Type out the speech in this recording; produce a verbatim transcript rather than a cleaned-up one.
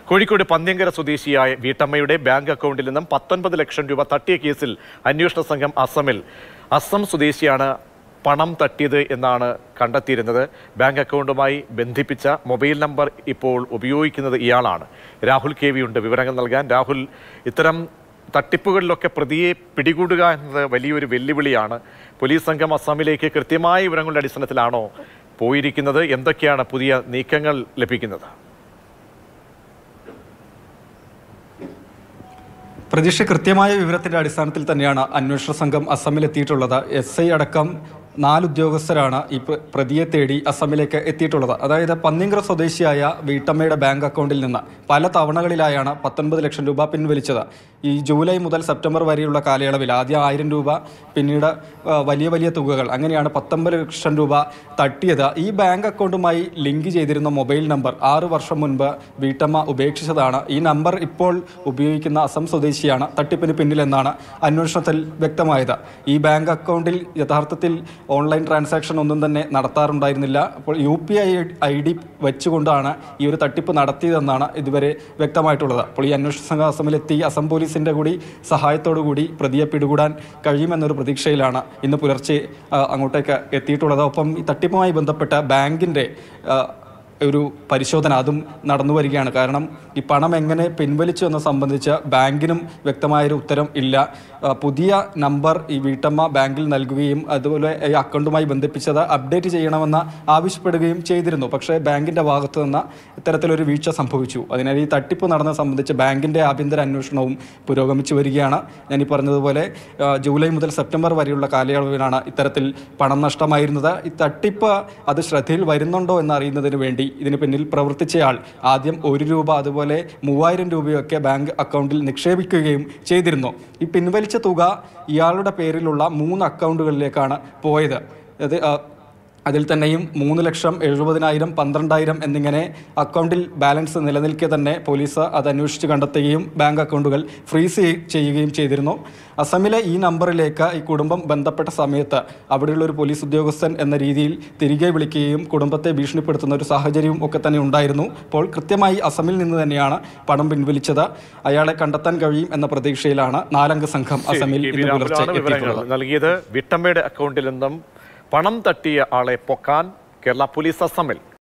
കോഴിക്കോട് പന്ന്യങ്കര സ്വദേശിയായ വീട്ടമ്മയുടെ ബാങ്ക് അക്കൗണ്ടിൽ നിന്നും പത്തൊൻപത് ലക്ഷം രൂപ തട്ടിയ കേസിൽ അന്വേഷണ സംഘം അസമിൽ അസം സ്വദേശിയാണ് പണം തട്ടിയത് എന്നാണ് കണ്ടെത്തിയിരുന്നത്. ബാങ്ക് അക്കൗണ്ടുമായി ബന്ധിപ്പിച്ച മൊബൈൽ നമ്പർ ഇപ്പോൾ ഉപയോഗിക്കുന്നത് ഇയാളാണ്. രാഹുൽ കെ വി ഉണ്ട് വിവരങ്ങൾ നൽകാൻ. രാഹുൽ, ഇത്തരം തട്ടിപ്പുകളിലൊക്കെ പ്രതിയെ പിടികൂടുക എന്നത് വലിയൊരു വെല്ലുവിളിയാണ്. പോലീസ് സംഘം അസമിലേക്ക് കൃത്യമായ വിവരങ്ങളുടെ അടിസ്ഥാനത്തിലാണോ പോയിരിക്കുന്നത്? എന്തൊക്കെയാണ് പുതിയ നീക്കങ്ങൾ ലഭിക്കുന്നത്? പ്രതീക്ഷ കൃത്യമായ വിവരത്തിന്റെ അടിസ്ഥാനത്തിൽ തന്നെയാണ് അന്വേഷണ സംഘം അസമിലെത്തിയിട്ടുള്ളത്. എസ് ഐ അടക്കം നാല് ഉദ്യോഗസ്ഥരാണ് ഈ പ്രതിയെ തേടി അസമിലേക്ക് എത്തിയിട്ടുള്ളത്. അതായത് പന്നിങ്കര സ്വദേശിയായ വീട്ടമ്മയുടെ ബാങ്ക് അക്കൗണ്ടിൽ നിന്ന് പല തവണകളിലായാണ് പത്തൊൻപത് ലക്ഷം രൂപ പിൻവലിച്ചത്. ഈ ജൂലൈ മുതൽ സെപ്റ്റംബർ വരെയുള്ള കാലയളവിൽ ആദ്യം ആയിരം രൂപ, പിന്നീട് വലിയ വലിയ തുകകൾ, അങ്ങനെയാണ് പത്തൊൻപത് ലക്ഷം രൂപ തട്ടിയത്. ഈ ബാങ്ക് അക്കൗണ്ടുമായി ലിങ്ക് ചെയ്തിരുന്ന മൊബൈൽ നമ്പർ ആറ് വർഷം മുൻപ് വീട്ടമ്മ ഉപേക്ഷിച്ചതാണ്. ഈ നമ്പർ ഇപ്പോൾ ഉപയോഗിക്കുന്ന അസം സ്വദേശിയാണ് തട്ടിപ്പിന് പിന്നിലെന്നാണ് അന്വേഷണത്തിൽ വ്യക്തമായത്. ഈ ബാങ്ക് അക്കൗണ്ടിൽ യഥാർത്ഥത്തിൽ ഓൺലൈൻ ട്രാൻസാക്ഷൻ ഒന്നും തന്നെ നടത്താറുണ്ടായിരുന്നില്ല. അപ്പോൾ U P I I D വെച്ചുകൊണ്ടാണ് ഈ ഒരു തട്ടിപ്പ് നടത്തിയതെന്നാണ് ഇതുവരെ വ്യക്തമായിട്ടുള്ളത്. അപ്പോൾ ഈ അന്വേഷണ സംഘം അസമിലെത്തി അസം പോലീസിൻ്റെ കൂടി സഹായത്തോടു കൂടി പ്രതിയെ പിടികൂടാൻ കഴിയുമെന്നൊരു പ്രതീക്ഷയിലാണ് ഇന്ന് പുലർച്ചെ അങ്ങോട്ടേക്ക് എത്തിയിട്ടുള്ളത്. ഒപ്പം ഈ തട്ടിപ്പുമായി ബന്ധപ്പെട്ട ബാങ്കിൻ്റെ ഒരു പരിശോധന അതും നടന്നു വരികയാണ്. കാരണം ഈ പണം എങ്ങനെ പിൻവലിച്ചു എന്ന സംബന്ധിച്ച് ബാങ്കിനും വ്യക്തമായൊരു ഉത്തരം ഇല്ല. പുതിയ നമ്പർ ഈ വീട്ടമ്മ ബാങ്കിൽ നൽകുകയും അതുപോലെ ഈ അക്കൗണ്ടുമായി ബന്ധിപ്പിച്ചത് അപ്ഡേറ്റ് ചെയ്യണമെന്ന് ആവശ്യപ്പെടുകയും ചെയ്തിരുന്നു. പക്ഷേ ബാങ്കിൻ്റെ ഭാഗത്തു നിന്ന് ഇത്തരത്തിലൊരു വീഴ്ച സംഭവിച്ചു. അതിനാൽ ഈ തട്ടിപ്പ് നടന്നത് സംബന്ധിച്ച് ബാങ്കിൻ്റെ ആഭ്യന്തര അന്വേഷണവും പുരോഗമിച്ചു വരികയാണ്. ഞാൻ ഈ പറഞ്ഞതുപോലെ ജൂലൈ മുതൽ സെപ്റ്റംബർ വരെയുള്ള കാലയളവിലാണ് ഇത്തരത്തിൽ പണം നഷ്ടമായിരുന്നത്. ഈ തട്ടിപ്പ് അത് ശ്രദ്ധയിൽ വരുന്നുണ്ടോ എന്നറിയുന്നതിന് വേണ്ടി ഇതിന് പിന്നിൽ പ്രവർത്തിച്ചയാൾ ആദ്യം ഒരു രൂപ അതുപോലെ മൂവായിരം രൂപയൊക്കെ ബാങ്ക് അക്കൗണ്ടിൽ നിക്ഷേപിക്കുകയും ചെയ്തിരുന്നു. ഈ പിൻവലിച്ച തുക ഇയാളുടെ പേരിലുള്ള മൂന്ന് അക്കൗണ്ടുകളിലേക്കാണ് പോയത്. അത് അതിൽ തന്നെയും മൂന്ന് ലക്ഷം എഴുപതിനായിരം പന്ത്രണ്ടായിരം എന്നിങ്ങനെ അക്കൗണ്ടിൽ ബാലൻസ് നിലനിൽക്കെ തന്നെ പോലീസ് അത് അന്വേഷിച്ച് കണ്ടെത്തുകയും ബാങ്ക് അക്കൗണ്ടുകൾ ഫ്രീസ് ചെയ്യുകയും ചെയ്തിരുന്നു. അസമിലെ ഈ നമ്പറിലേക്ക് ഈ കുടുംബം ബന്ധപ്പെട്ട സമയത്ത് അവിടെയുള്ള ഒരു പോലീസ് ഉദ്യോഗസ്ഥൻ എന്ന രീതിയിൽ തിരികെ വിളിക്കുകയും കുടുംബത്തെ ഭീഷണിപ്പെടുത്തുന്ന ഒരു സാഹചര്യവും ഒക്കെ തന്നെ ഉണ്ടായിരുന്നു. അപ്പോൾ കൃത്യമായി അസമിൽ നിന്ന് തന്നെയാണ് പണം പിൻവലിച്ചത്. അയാളെ കണ്ടെത്താൻ കഴിയും എന്ന പ്രതീക്ഷയിലാണ് നാലംഗ സംഘം അസമിൽ ഇന്ന് പുലർച്ചെ എത്തിയിട്ടുള്ളത്. നൽകിയത് വീട്ടമ്മയുടെ അക്കൗണ്ടിൽ നിന്നും പണം തട്ടിയ ആളെ പൊക്കാൻ കേരള പോലീസ് അസമിൽ